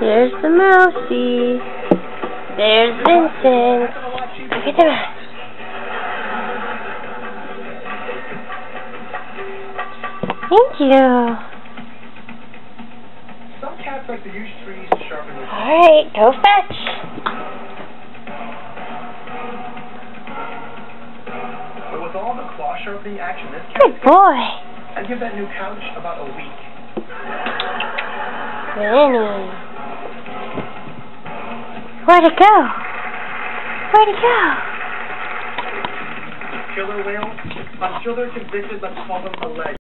There's the mousey. There's Vincent. Look at the mouse. Thank you. Some cats like to use trees to sharpen their teeth. Alright, go fetch. But with all the claw sharpening action this cat Good boy. I'd give that new couch about a week. Vinny. Where'd it go? Where'd it go? Killer whales? Until they're convicted, let's call them a leg.